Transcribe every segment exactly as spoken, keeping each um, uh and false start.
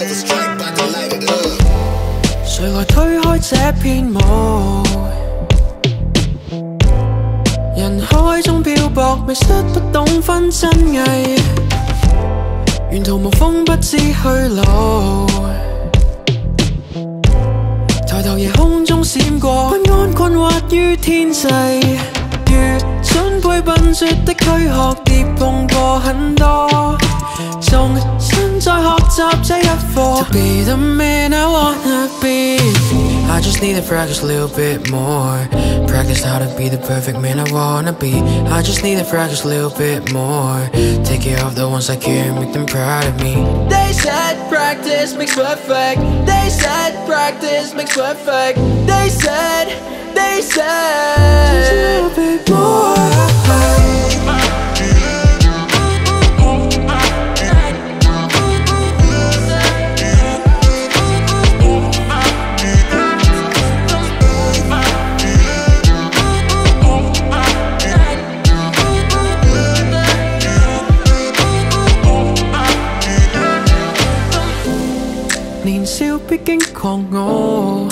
谁來推開這片霧？人海中漂泊，迷失不懂分真偽，沿途無風不知去路。抬頭夜空中閃過，不安困惑於天際，如準備笨拙的軀殼跌碰過很多，重新再學習這一課。To be the man I wanna be, I just need to practice a little bit more. Practice how to be the perfect man I wanna be. I just need to practice a little bit more. Take care of the ones I care and make them proud of me. They said practice makes perfect. They said practice makes perfect. They said, they said just a little bit more.年少必經狂傲，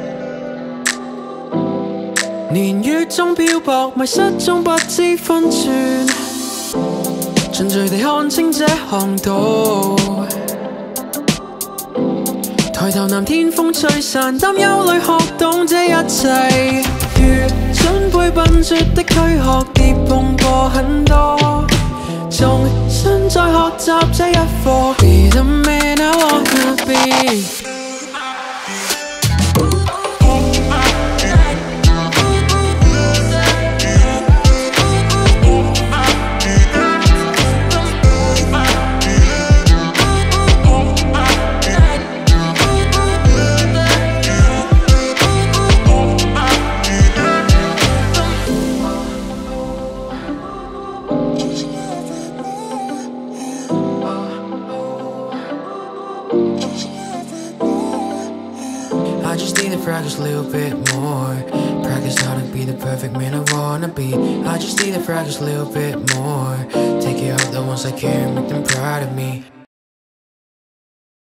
年月中漂泊，迷失中不知分寸，盡序地看清這航道。抬頭南天風吹散擔憂裏學懂這一切，如準備笨拙的軀殼跌碰過很多，重新再學習這一課。Be the man I wanna be. I just need to practice a little bit more. Practice how to be the perfect man I wanna be. I just need to practice a little bit more. Take care of the ones I care and make them proud of me.